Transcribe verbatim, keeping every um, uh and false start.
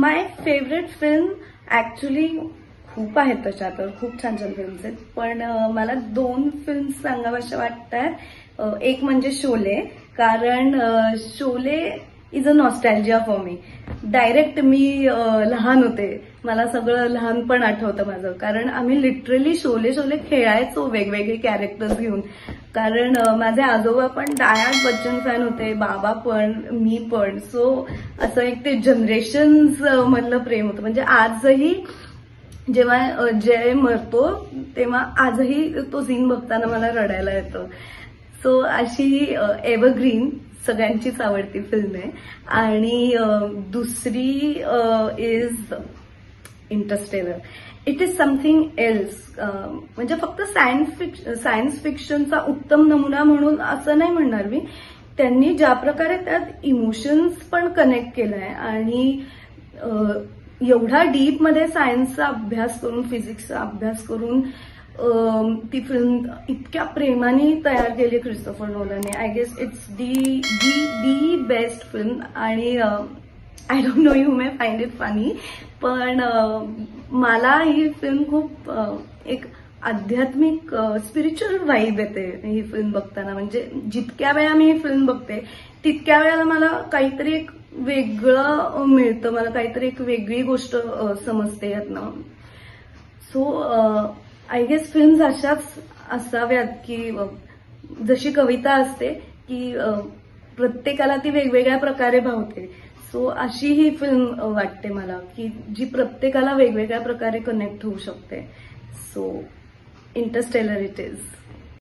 माय favourite film actually खूप आहेत, त्याच्यात खूप छान छान फिल्म्स आहेत, पण मला दोन फिल्म्स सांगाव्याशा वाटतात. एक म्हणजे शोले, कारण Sholay is a nostalgia for me. Direct मी लहान होते, मला सगळं लहानपण आठवतं माझं, कारण आम्ही लिटरली शोले शोले खेळायचो वेगवेगळे कॅरेक्टर्स घेऊन. कारण माझे आजोबा पण डायहार्ड बच्चन फॅन होते, बाबा पण, मी पण. सो असं एक ते जनरेशन्स मधलं प्रेम होतं. म्हणजे आजही जेव्हा जय मरतो तेव्हा आजही तो सीन बघताना मला रडायला येतं. सो अशी ही एव्हरग्रीन सगळ्यांचीच आवडती फिल्म आहे. आणि दुसरी is Interstellar. It is something else. म्हणजे फक्त सायन्स फिक्शन सायन्स फिक्शनचा उत्तम नमुना म्हणून असं नाही म्हणणार मी. त्यांनी ज्या प्रकारे त्यात इमोशन्स पण कनेक्ट केलाय आणि एवढा डीप मध्ये सायन्सचा अभ्यास करून, फिजिक्सचा अभ्यास करून ती फिल्म इतक्या प्रेमाने तयार केली क्रिस्टोफर नोलनने. I guess it's the the the best film. आणि I don't know, you may find it funny, पण मला ही फिल्म खूप एक आध्यात्मिक स्पिरिच्युअल वाईब येते ही फिल्म बघताना. म्हणजे जितक्या वेळा मी ही फिल्म बघते तितक्या वेळेला मला काहीतरी एक वेगळं मिळतं, मला काहीतरी एक वेगळी गोष्ट समजते यातनं. सो आय गेस फिल्म्स अशाच असाव्यात की जशी कविता असते की प्रत्येकाला ती वेगवेगळ्या प्रकारे भावते. सो अशी ही फिल्म वाटते मला की जी प्रत्येकाला वेगवेगळ्या प्रकारे कनेक्ट होऊ शकते. So Interstellar it is.